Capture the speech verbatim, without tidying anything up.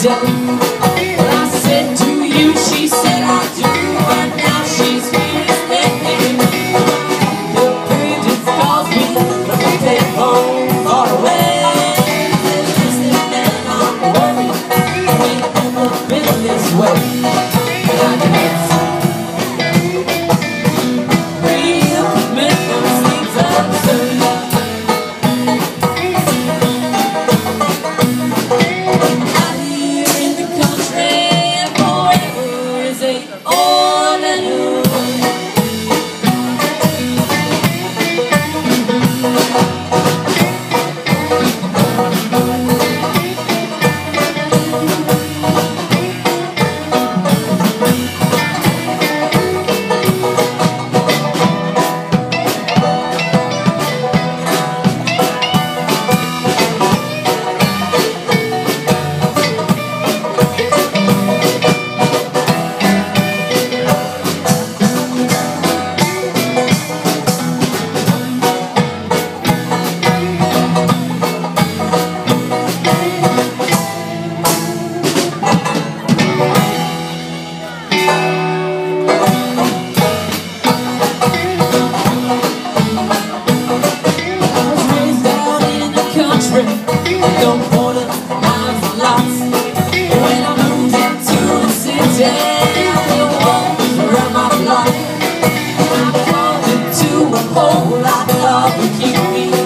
do. Well, I said to you, she said I do, but now she's feeling me. The pain just calls me, but I take home far away. Listen, man, I'm worried, I ain't ever been this way. And I can't see real commitment seems absurd. Don't border lines and lots. When I moved into the city, the walls around my block. I crawled into a hole I thought would keep me